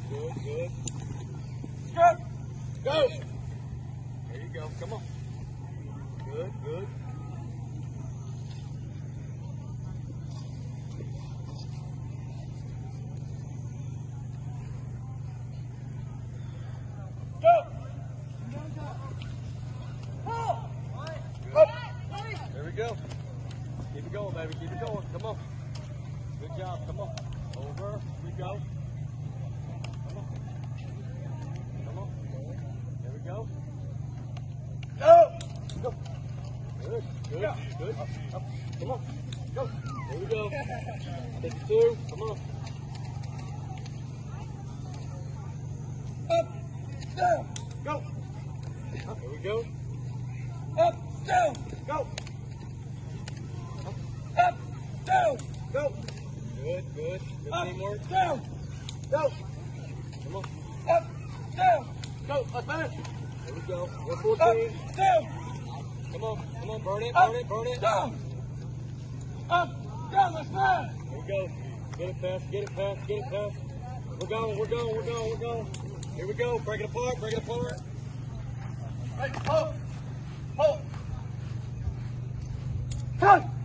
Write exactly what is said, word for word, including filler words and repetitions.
good, good. Go! Go! There you go, come on. Good, good. Go! Up. There we go. Keep it going, baby. Keep it going. Come on. Good job. Come on. Over. We go. Come on. Come on. There we go. Go. Go. Good. Good. Go. Good. Up. Up. Come on. Go. There we go. Take it two. Come on. Up. Down. Go. Up. There we go. Up. Down. Go. Up. Up. Down. Go. Good, good. Good up, teamwork. Down. Go. Come on. Up. Down. Go. Let's finish. There we go. one fourteen. Up. Down. Come on. Come on. Burn it. Burn up, it. Burn it. Down. Up. Down. Let's finish. There we go. Get it past. Get it past. Get it past. We're going. We're going. We're going. We're going. Here we go. Break it apart. Break it apart. Hey, hold. Hold. Cut.